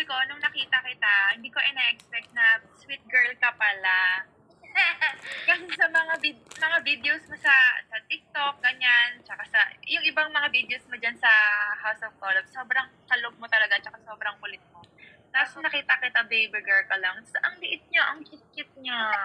sabi ko, nung nakita kita, hindi ko ina-expect na sweet girl ka pala. Kasi sa mga videos mo sa TikTok, ganyan, tsaka sa, yung ibang mga videos mo dyan sa House of Collab, sobrang kalog mo talaga, tsaka sobrang kulit mo. Tapos nakita kita, baby girl ka lang. So, ang liit niya, ang cute-cute niya.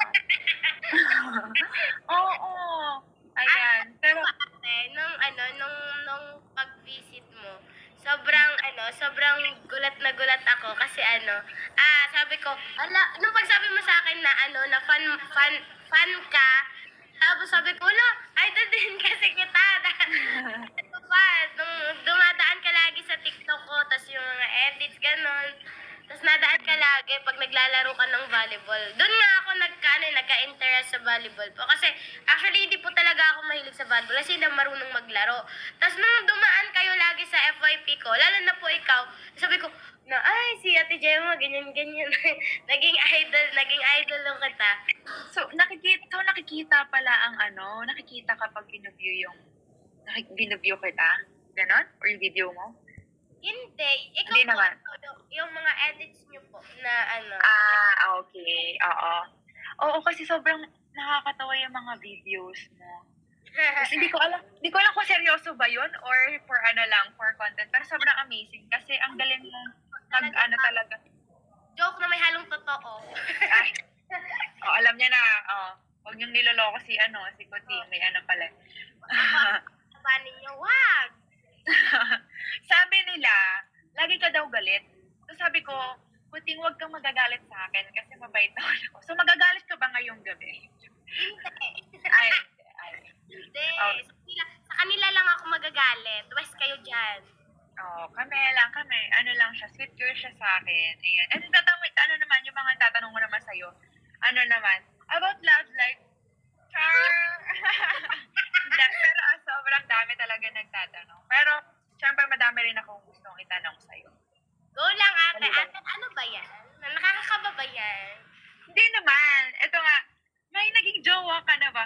Oo. Ayan. Pero, nung pag-visit mo, sobrang gulat na gulat ako kasi sabi ko, nung pagsabi mo sa akin na fan ka, tapos sabi ko, idol din kasi kita. Ito pa, nung dumadaan ka lagi sa TikTok ko, tas yung mga edits, ganon. Tapos nadaan ka lagi pag naglalaro ka ng volleyball. Doon nga ako nagka-interest sa volleyball po. Kasi actually hindi po talaga ako mahilig sa volleyball kasi hindi marunong maglaro. Tapos nung dumaan kayo lagi sa FYP ko, lalo na po ikaw, sabi ko, si Ate Gemma, ganyan-ganyan. naging idol lang kita. So nakikita pala ang nakikita kapag binuview kita? Ganon? Or yung video mo? Hindi. Ikaw Hindi po, naman. yung mga edits niyo po na Okay. Oo. Oo, kasi sobrang nakakatawa yung mga videos mo. Kasi hindi ko alam kung seryoso ba yun or for content. Pero sobrang amazing kasi ang galing mo talaga. Joke na may halong totoo. Ay. Alam niya na. Huwag niyong niloloko si Kuting. May pala. Sabi niyo, wag! Sabi nila, lagi ka daw galit. So sabi ko, Kuting, huwag kang magagalit sa akin kasi mabait naman ako. So magagalit ka ba ngayong gabi? Hindi. Ay. Hindi. Sa kanila lang ako magagalit. West kayo dyan. Kami. Ano lang siya, sweet girl siya sa akin. Ayan. And naman, yung mga tatanong ko naman sa'yo, about love life, pero sobrang dami talaga nagtatanong. Pero, syempre, madami rin akong gustong itanong sa'yo. Go lang, ate. Ano ba yan? Nakakakaba ba yan? Hindi naman. Ito nga, may naging jowa ka na ba?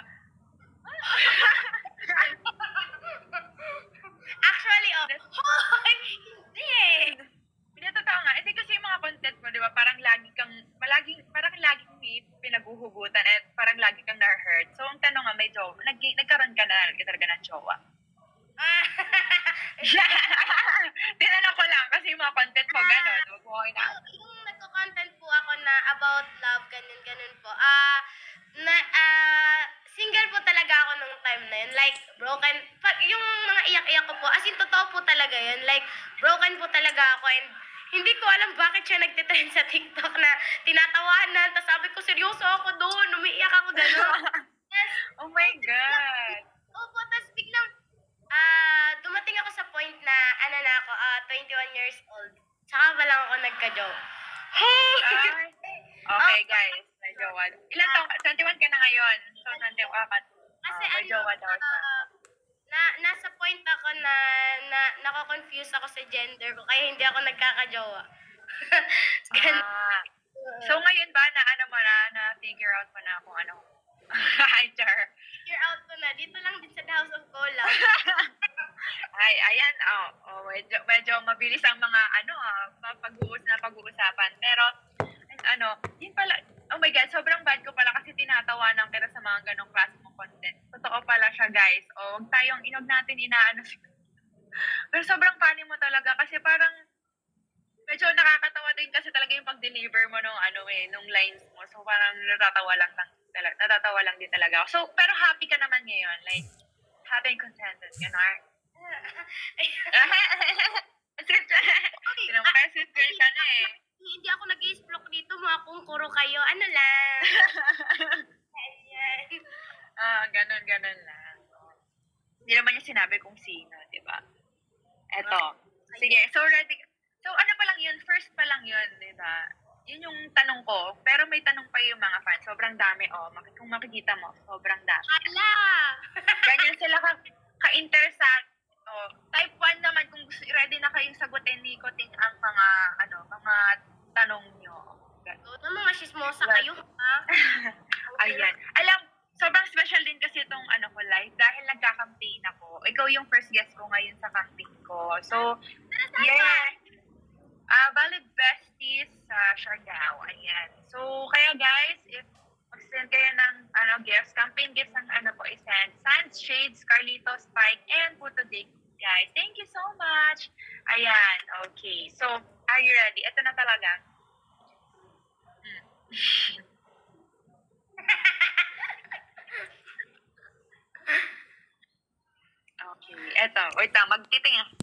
Actually, hindi. Totoo nga. Hindi kasi yung mga content mo, di ba, parang laging may pinaguhugutan at parang lagi kang na-hurt. So, ang tanong nga, may jowa. Nagkaroon ka na ng jowa. Tinanong ko lang kasi yung mga content mo gano'n. Yung nagko-content po ako na about love, ganun po. Single po talaga ako nung time na yun. Like, broken. Yung mga iyak-iyak ko po, as in, totoo po talaga yun. Like, broken po talaga ako and hindi ko alam bakit siya nagtitrend sa TikTok na tinatawanan. Tapos sabi ko, seryoso ako doon. Umiiyak ako gano'n. Yes. Oh my God. Opo, tapos biglang, dumating ako sa point na, 21 years old. Saka pa lang ako nagka-joke. Okay, guys. May jowa. Ilan taong? 21 ka na ngayon. So, 21 ka. Kasi may jowa daw siya. Nasa point ako na nako-confuse ako sa gender ko, kaya hindi ako nagkakajowa. So, ngayon ba na-figure out mo na kung ano? Hi, Char. Figure out ko na. Dito lang din sa House of Collab. Ay, ayan. Medyo mabilis ang mga pag-uusapan. Pero, yun pala, oh my God, sobrang bad ko pala kasi tinatawanan kita sa mga ganong klase mong content. Totoo pala siya, guys. Huwag natin Pero sobrang funny mo talaga kasi parang medyo nakakatawa din kasi talaga yung pag-deliver mo nung lines mo. So parang natatawa lang din talaga ako. So, pero happy ka naman ngayon. Like, happy and contented. Gano'n. Sweet girl ka na eh. Hindi ako nag-i-splok dito, mga kungkuro kayo. Ano lang? Ganun lang. Hindi naman niya sinabi kung sino, di ba? Eto. Sige, so ready. So ano pa lang yun? First pa lang yun, di ba? Yun yung tanong ko. Pero may tanong pa yung mga fans. Sobrang dami, kung makikita mo, sobrang dami. Hala! Ganyan sila ka-interesat. Type 1 naman, kung ready na kayong sagutin ni Kuting ang mga tanong nyo. Mga sismosa kayo, ha? Ayan. Alam, sobrang special din kasi itong live dahil nagka-campaign ako. Ikaw yung first guest ko ngayon sa campaign ko. So, yeah. Valid Bestie Siargao. Ayan. So, kaya guys, if mag-send kayo ng gifts, campaign gifts ang po isend. Sans Shades, Carlitos, Spike, and Putodik. Guys, thank you so much. Ayan, okay. So, are you ready? Ito na talaga. Okay, eto. Wait lang, magtitingin.